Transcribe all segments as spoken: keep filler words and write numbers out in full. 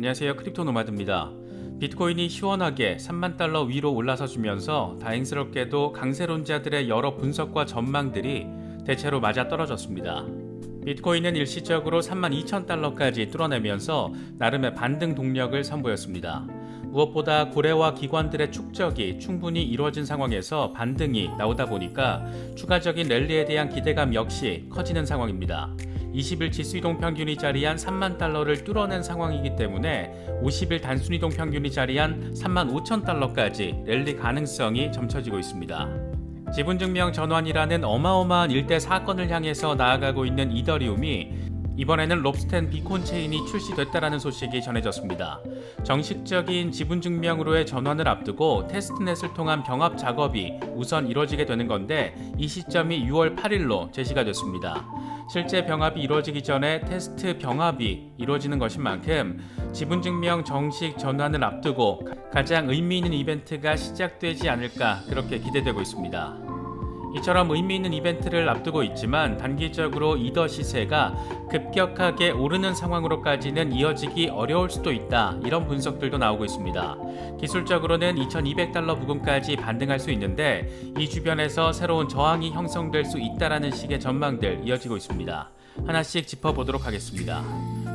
안녕하세요, 크립토 노마드입니다. 비트코인이 시원하게 삼만 달러 위로 올라서 주면서 다행스럽게도 강세론자들의 여러 분석과 전망들이 대체로 맞아떨어졌습니다. 비트코인은 일시적으로 삼만 이천 달러까지 뚫어내면서 나름의 반등 동력을 선보였습니다. 무엇보다 고래와 기관들의 축적이 충분히 이루어진 상황에서 반등이 나오다 보니까 추가적인 랠리에 대한 기대감 역시 커지는 상황입니다. 이십 일 지수이동 평균이 자리한 삼만 달러를 뚫어낸 상황이기 때문에 오십 일 단순이동 평균이 자리한 삼만 오천 달러까지 랠리 가능성이 점쳐지고 있습니다. 지분증명 전환이라는 어마어마한 일대 사건을 향해서 나아가고 있는 이더리움이 이번에는 롭스텐 비콘 체인이 출시됐다라는 소식이 전해졌습니다. 정식적인 지분증명으로의 전환을 앞두고 테스트넷을 통한 병합 작업이 우선 이루어지게 되는 건데 이 시점이 유월 팔일로 제시가 됐습니다. 실제 병합이 이루어지기 전에 테스트 병합이 이루어지는 것인 만큼 지분증명 정식 전환을 앞두고 가장 의미 있는 이벤트가 시작되지 않을까 그렇게 기대되고 있습니다. 이처럼 의미 있는 이벤트를 앞두고 있지만 단기적으로 이더 시세가 급격하게 오르는 상황으로까지는 이어지기 어려울 수도 있다, 이런 분석들도 나오고 있습니다. 기술적으로는 이천이백 달러 부근까지 반등할 수 있는데 이 주변에서 새로운 저항이 형성될 수 있다라는 식의 전망들 이어지고 있습니다. 하나씩 짚어보도록 하겠습니다.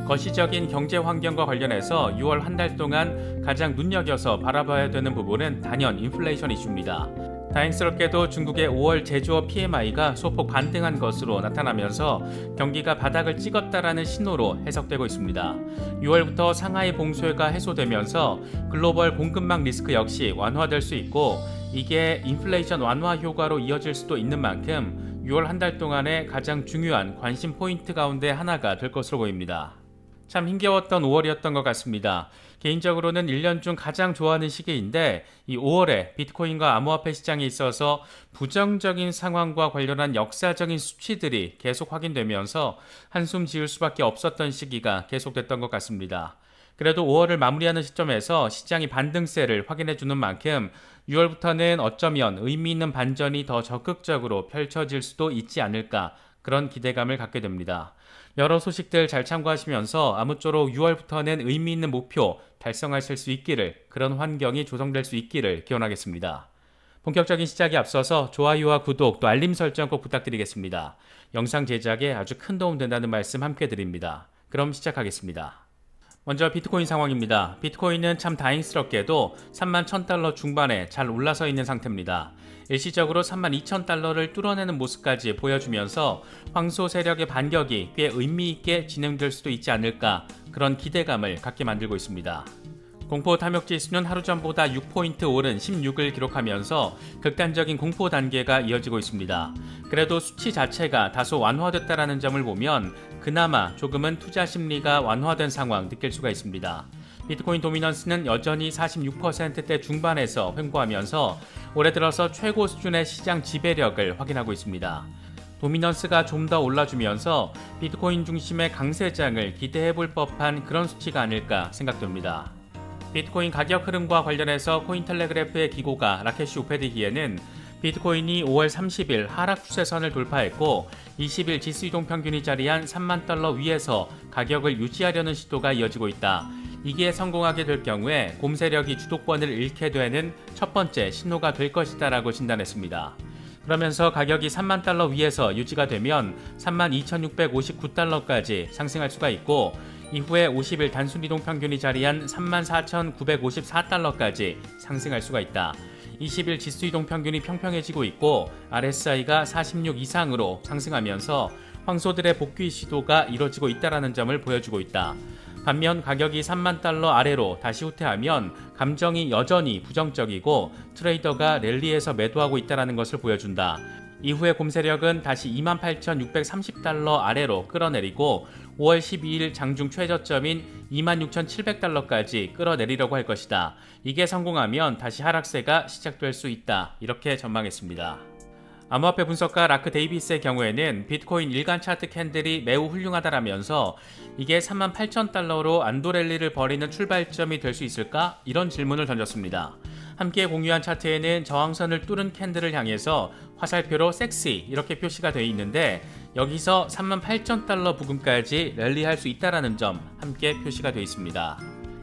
거시적인 경제 환경과 관련해서 유월 한 달 동안 가장 눈여겨서 바라봐야 되는 부분은 단연 인플레이션 이슈입니다. 다행스럽게도 중국의 오월 제조업 피엠아이가 소폭 반등한 것으로 나타나면서 경기가 바닥을 찍었다라는 신호로 해석되고 있습니다. 유월부터 상하이 봉쇄가 해소되면서 글로벌 공급망 리스크 역시 완화될 수 있고 이게 인플레이션 완화 효과로 이어질 수도 있는 만큼 유월 한 달 동안의 가장 중요한 관심 포인트 가운데 하나가 될 것으로 보입니다. 참 힘겨웠던 오월이었던 것 같습니다. 개인적으로는 일 년 중 가장 좋아하는 시기인데 이 오월에 비트코인과 암호화폐 시장에 있어서 부정적인 상황과 관련한 역사적인 수치들이 계속 확인되면서 한숨 지을 수밖에 없었던 시기가 계속됐던 것 같습니다. 그래도 오월을 마무리하는 시점에서 시장이 반등세를 확인해주는 만큼 유월부터는 어쩌면 의미 있는 반전이 더 적극적으로 펼쳐질 수도 있지 않을까, 그런 기대감을 갖게 됩니다. 여러 소식들 잘 참고하시면서 아무쪼록 유월부터는 의미 있는 목표 달성하실 수 있기를, 그런 환경이 조성될 수 있기를 기원하겠습니다. 본격적인 시작에 앞서서 좋아요와 구독 또 알림 설정 꼭 부탁드리겠습니다. 영상 제작에 아주 큰 도움 된다는 말씀 함께 드립니다. 그럼 시작하겠습니다. 먼저 비트코인 상황입니다. 비트코인은 참 다행스럽게도 삼만 천 달러 중반에 잘 올라서 있는 상태입니다. 일시적으로 삼만 이천 달러를 뚫어내는 모습까지 보여주면서 황소 세력의 반격이 꽤 의미있게 진행될 수도 있지 않을까, 그런 기대감을 갖게 만들고 있습니다. 공포 탐욕 지수는 하루 전보다 육 포인트 오른 십육을 기록하면서 극단적인 공포 단계가 이어지고 있습니다. 그래도 수치 자체가 다소 완화됐다는 점을 보면 그나마 조금은 투자 심리가 완화된 상황 느낄 수가 있습니다. 비트코인 도미넌스는 여전히 사십육 퍼센트대 중반에서 횡보하면서 올해 들어서 최고 수준의 시장 지배력을 확인하고 있습니다. 도미넌스가 좀 더 올라주면서 비트코인 중심의 강세장을 기대해볼 법한 그런 수치가 아닐까 생각됩니다. 비트코인 가격 흐름과 관련해서 코인텔레그래프의 기고가 라케시 우페디기에는 비트코인이 오월 삼십일 하락 추세선을 돌파했고 이십 일 지수이동 평균이 자리한 삼만 달러 위에서 가격을 유지하려는 시도가 이어지고 있다. 이게 성공하게 될 경우에 곰세력이 주도권을 잃게 되는 첫 번째 신호가 될 것이다 라고 진단했습니다. 그러면서 가격이 삼만 달러 위에서 유지가 되면 삼만 이천육백오십구 달러까지 상승할 수가 있고 이후에 오십 일 단순이동 평균이 자리한 삼만 사천구백오십사 달러까지 상승할 수가 있다. 이십 일 지수이동 평균이 평평해지고 있고 알에스아이가 사십육 이상으로 상승하면서 황소들의 복귀 시도가 이뤄지고 있다는 점을 보여주고 있다. 반면 가격이 삼만 달러 아래로 다시 후퇴하면 감정이 여전히 부정적이고 트레이더가 랠리에서 매도하고 있다는 것을 보여준다. 이후에 곰세력은 다시 이만 팔천육백삼십 달러 아래로 끌어내리고 오월 십이일 장중 최저점인 이만 육천칠백 달러까지 끌어내리려고 할 것이다. 이게 성공하면 다시 하락세가 시작될 수 있다, 이렇게 전망했습니다. 암호화폐 분석가 라크 데이비스의 경우에는 비트코인 일간 차트 캔들이 매우 훌륭하다라면서 이게 삼만 팔천 달러로 안도랠리를 벌이는 출발점이 될 수 있을까? 이런 질문을 던졌습니다. 함께 공유한 차트에는 저항선을 뚫은 캔들을 향해서 화살표로 섹시 이렇게 표시가 되어 있는데 여기서 삼만 팔천 달러 부근까지 랠리할 수 있다는 점 함께 표시가 되어 있습니다.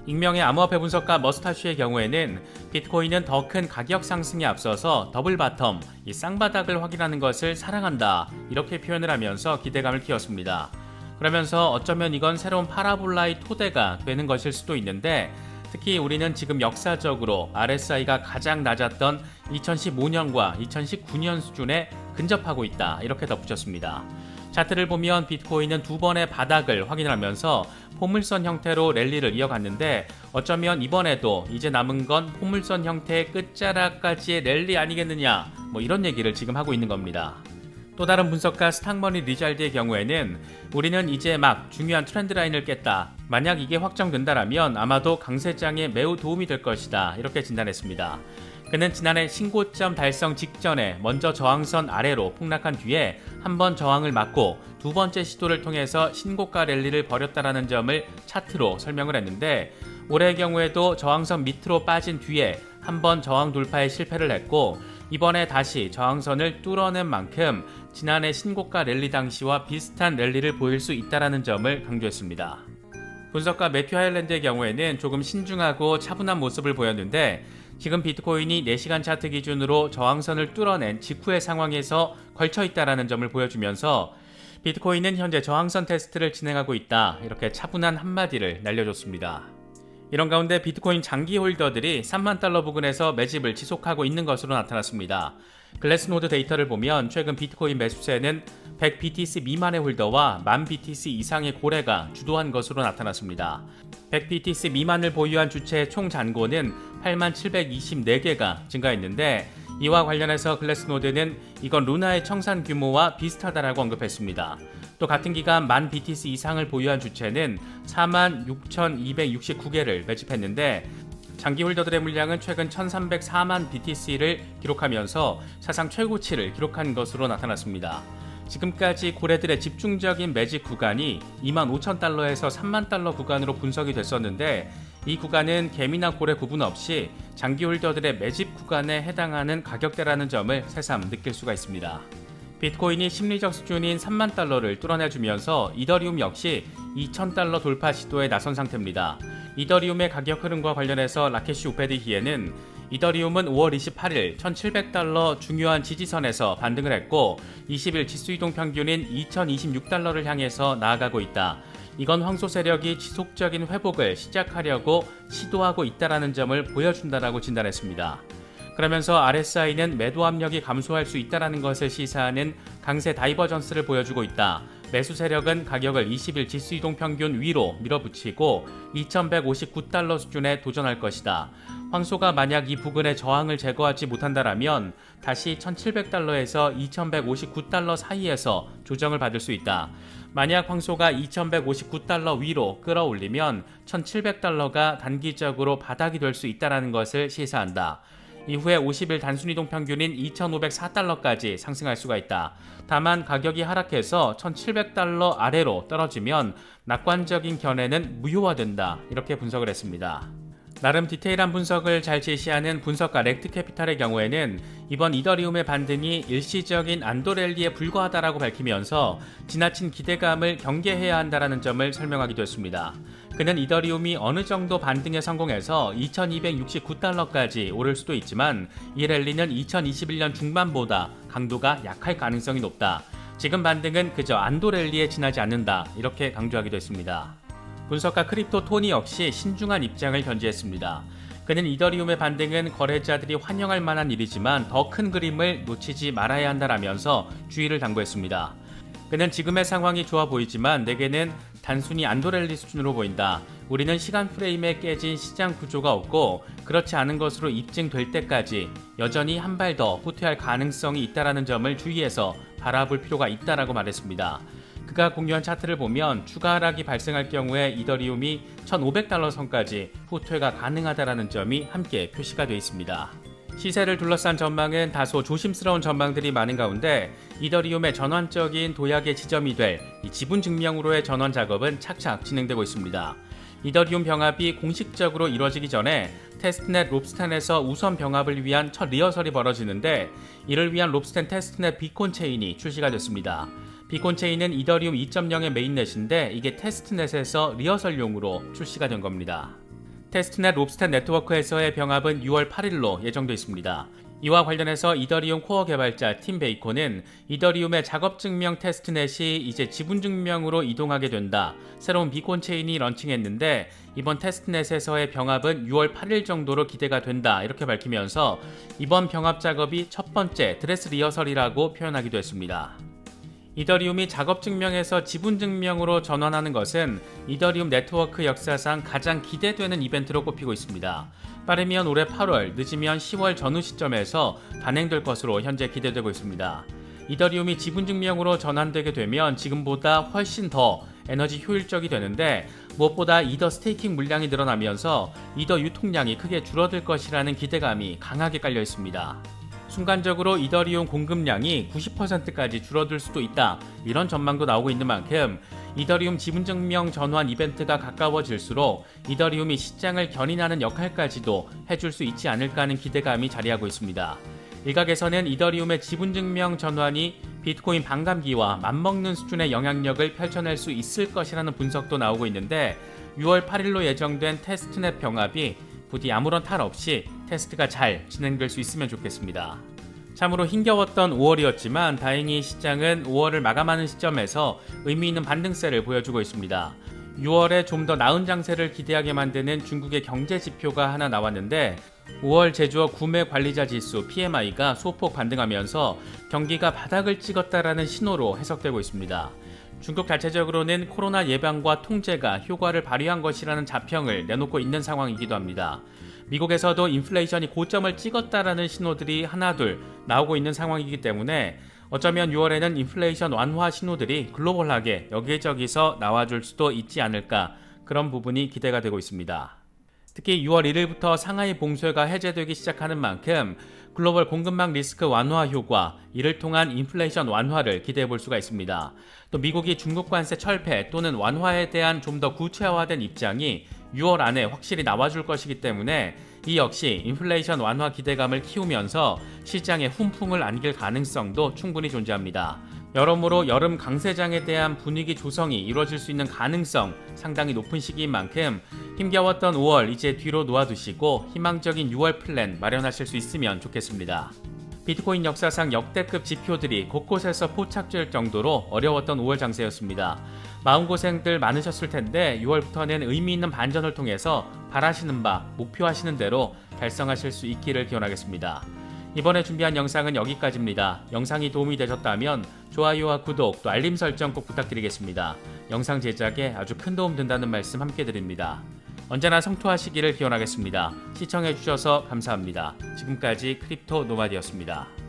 익명의 암호화폐 분석가 머스타슈의 경우에는 비트코인은 더 큰 가격 상승에 앞서서 더블 바텀, 이 쌍바닥을 확인하는 것을 사랑한다, 이렇게 표현을 하면서 기대감을 키웠습니다. 그러면서 어쩌면 이건 새로운 파라볼라의 토대가 되는 것일 수도 있는데, 특히 우리는 지금 역사적으로 알에스아이가 가장 낮았던 이천십오 년과 이천십구 년 수준에 근접하고 있다, 이렇게 덧붙였습니다. 차트를 보면 비트코인은 두 번의 바닥을 확인하면서 포물선 형태로 랠리를 이어갔는데, 어쩌면 이번에도 이제 남은 건 포물선 형태의 끝자락까지의 랠리 아니겠느냐, 뭐 이런 얘기를 지금 하고 있는 겁니다. 또 다른 분석가 스탁머니 리잘드의 경우에는 우리는 이제 막 중요한 트렌드 라인을 깼다, 만약 이게 확정된다라면 아마도 강세장에 매우 도움이 될 것이다, 이렇게 진단했습니다. 그는 지난해 신고점 달성 직전에 먼저 저항선 아래로 폭락한 뒤에 한 번 저항을 맞고 두 번째 시도를 통해서 신고가 랠리를 벌였다라는 점을 차트로 설명을 했는데, 올해의 경우에도 저항선 밑으로 빠진 뒤에 한 번 저항 돌파에 실패를 했고, 이번에 다시 저항선을 뚫어낸 만큼 지난해 신고가 랠리 당시와 비슷한 랠리를 보일 수 있다는 점을 강조했습니다. 분석가 매튜 하일랜드의 경우에는 조금 신중하고 차분한 모습을 보였는데, 지금 비트코인이 네 시간 차트 기준으로 저항선을 뚫어낸 직후의 상황에서 걸쳐 있다는 점을 보여주면서 비트코인은 현재 저항선 테스트를 진행하고 있다, 이렇게 차분한 한마디를 날려줬습니다. 이런 가운데 비트코인 장기 홀더들이 삼만 달러 부근에서 매집을 지속하고 있는 것으로 나타났습니다. 글래스노드 데이터를 보면 최근 비트코인 매수세는 백 비티씨 미만의 홀더와 만 비티씨 이상의 고래가 주도한 것으로 나타났습니다. 백 비티씨 미만을 보유한 주체의 총 잔고는 팔만 칠백이십사 개가 증가했는데, 이와 관련해서 글래스노드는 이건 루나의 청산 규모와 비슷하다라고 언급했습니다. 또 같은 기간 만 비티씨 이상을 보유한 주체는 사만 육천이백육십구 개를 매집했는데, 장기 홀더들의 물량은 최근 천삼백사만 비티씨를 기록하면서 사상 최고치를 기록한 것으로 나타났습니다. 지금까지 고래들의 집중적인 매집 구간이 이만 오천 달러에서 삼만 달러 구간으로 분석이 됐었는데, 이 구간은 개미나 고래 구분 없이 장기 홀더들의 매집 구간에 해당하는 가격대라는 점을 새삼 느낄 수가 있습니다. 비트코인이 심리적 수준인 삼만 달러를 뚫어내주면서 이더리움 역시 이천 달러 돌파 시도에 나선 상태입니다. 이더리움의 가격 흐름과 관련해서 라케시 우페디히에는 이더리움은 오월 이십팔일 천칠백 달러 중요한 지지선에서 반등을 했고, 이십 일 지수이동 평균인 이천이십육 달러를 향해서 나아가고 있다. 이건 황소 세력이 지속적인 회복을 시작하려고 시도하고 있다는 점을 보여준다라고 진단했습니다. 그러면서 알에스아이는 매도 압력이 감소할 수 있다는 것을 시사하는 강세 다이버전스를 보여주고 있다. 매수 세력은 가격을 이십 일 지수이동 평균 위로 밀어붙이고 이천백오십구 달러 수준에 도전할 것이다. 황소가 만약 이 부근의 저항을 제거하지 못한다면 다시 천칠백 달러에서 이천백오십구 달러 사이에서 조정을 받을 수 있다. 만약 황소가 이천백오십구 달러 위로 끌어올리면 천칠백 달러가 단기적으로 바닥이 될 수 있다는 것을 시사한다. 이후에 오십 일 단순이동 평균인 이천오백사 달러까지 상승할 수가 있다. 다만 가격이 하락해서 천칠백 달러 아래로 떨어지면 낙관적인 견해는 무효화된다, 이렇게 분석을 했습니다. 나름 디테일한 분석을 잘 제시하는 분석가 렉트캐피탈의 경우에는 이번 이더리움의 반등이 일시적인 안도랠리에 불과하다라고 밝히면서 지나친 기대감을 경계해야 한다는 점을 설명하기도 했습니다. 그는 이더리움이 어느 정도 반등에 성공해서 이천이백육십구 달러까지 오를 수도 있지만 이 랠리는 이천이십일 년 중반보다 강도가 약할 가능성이 높다. 지금 반등은 그저 안도랠리에 지나지 않는다, 이렇게 강조하기도 했습니다. 분석가 크립토 토니 역시 신중한 입장을 견지했습니다. 그는 이더리움의 반등은 거래자들이 환영할 만한 일이지만 더 큰 그림을 놓치지 말아야 한다라면서 주의를 당부했습니다. 그는 지금의 상황이 좋아 보이지만 내게는 단순히 안도랠리 수준으로 보인다. 우리는 시간 프레임에 깨진 시장 구조가 없고 그렇지 않은 것으로 입증될 때까지 여전히 한 발 더 후퇴할 가능성이 있다는 점을 주의해서 바라볼 필요가 있다라고 말했습니다. 그가 공유한 차트를 보면 추가 하락이 발생할 경우에 이더리움이 천오백 달러 선까지 후퇴가 가능하다는 점이 함께 표시가 되어 있습니다. 시세를 둘러싼 전망은 다소 조심스러운 전망들이 많은 가운데 이더리움의 전환적인 도약의 지점이 될 이 지분 증명으로의 전환 작업은 착착 진행되고 있습니다. 이더리움 병합이 공식적으로 이뤄지기 전에 테스트넷 롭스텐에서 우선 병합을 위한 첫 리허설이 벌어지는데 이를 위한 롭스텐 테스트넷 비콘 체인이 출시가 됐습니다. 비콘 체인은 이더리움 이 점 영의 메인넷인데 이게 테스트넷에서 리허설용으로 출시가 된 겁니다. 테스트넷 롭스텟 네트워크에서의 병합은 유월 팔일로 예정돼 있습니다. 이와 관련해서 이더리움 코어 개발자 팀 베이커는 이더리움의 작업 증명 테스트넷이 이제 지분 증명으로 이동하게 된다. 새로운 비콘 체인이 런칭했는데 이번 테스트넷에서의 병합은 유월 팔일 정도로 기대가 된다. 이렇게 밝히면서 이번 병합 작업이 첫 번째 드레스 리허설이라고 표현하기도 했습니다. 이더리움이 작업 증명에서 지분 증명으로 전환하는 것은 이더리움 네트워크 역사상 가장 기대되는 이벤트로 꼽히고 있습니다. 빠르면 올해 팔월, 늦으면 시월 전후 시점에서 단행될 것으로 현재 기대되고 있습니다. 이더리움이 지분 증명으로 전환되게 되면 지금보다 훨씬 더 에너지 효율적이 되는데 무엇보다 이더 스테이킹 물량이 늘어나면서 이더 유통량이 크게 줄어들 것이라는 기대감이 강하게 깔려 있습니다. 순간적으로 이더리움 공급량이 구십 퍼센트까지 줄어들 수도 있다. 이런 전망도 나오고 있는 만큼 이더리움 지분 증명 전환 이벤트가 가까워질수록 이더리움이 시장을 견인하는 역할까지도 해줄 수 있지 않을까 하는 기대감이 자리하고 있습니다. 일각에서는 이더리움의 지분 증명 전환이 비트코인 반감기와 맞먹는 수준의 영향력을 펼쳐낼 수 있을 것이라는 분석도 나오고 있는데 유월 팔일로 예정된 테스트넷 병합이 부디 아무런 탈 없이 테스트가 잘 진행될 수 있으면 좋겠습니다. 참으로 힘겨웠던 오월이었지만 다행히 시장은 오월을 마감하는 시점에서 의미 있는 반등세를 보여주고 있습니다. 유월에 좀 더 나은 장세를 기대하게 만드는 중국의 경제 지표가 하나 나왔는데 오월 제조업 구매 관리자 지수 피엠아이가 소폭 반등하면서 경기가 바닥을 찍었다라는 신호로 해석되고 있습니다. 중국 자체적으로는 코로나 예방과 통제가 효과를 발휘한 것이라는 자평을 내놓고 있는 상황이기도 합니다. 미국에서도 인플레이션이 고점을 찍었다라는 신호들이 하나둘 나오고 있는 상황이기 때문에 어쩌면 유월에는 인플레이션 완화 신호들이 글로벌하게 여기저기서 나와줄 수도 있지 않을까, 그런 부분이 기대가 되고 있습니다. 특히 유월 일일부터 상하이 봉쇄가 해제되기 시작하는 만큼 글로벌 공급망 리스크 완화 효과, 이를 통한 인플레이션 완화를 기대해 볼 수가 있습니다. 또 미국이 중국 관세 철폐 또는 완화에 대한 좀 더 구체화된 입장이 유월 안에 확실히 나와줄 것이기 때문에 이 역시 인플레이션 완화 기대감을 키우면서 시장에 훈풍을 안길 가능성도 충분히 존재합니다. 여러모로 여름 강세장에 대한 분위기 조성이 이루어질 수 있는 가능성 상당히 높은 시기인 만큼 힘겨웠던 오월 이제 뒤로 놓아두시고 희망적인 유월 플랜 마련하실 수 있으면 좋겠습니다. 비트코인 역사상 역대급 지표들이 곳곳에서 포착될 정도로 어려웠던 오월 장세였습니다. 마음고생들 많으셨을 텐데 유월부터는 의미 있는 반전을 통해서 바라시는 바, 목표하시는 대로 달성하실 수 있기를 기원하겠습니다. 이번에 준비한 영상은 여기까지입니다. 영상이 도움이 되셨다면 좋아요와 구독, 또 알림 설정 꼭 부탁드리겠습니다. 영상 제작에 아주 큰 도움 된다는 말씀 함께 드립니다. 언제나 성투하시기를 기원하겠습니다. 시청해주셔서 감사합니다. 지금까지 크립토 노마디였습니다.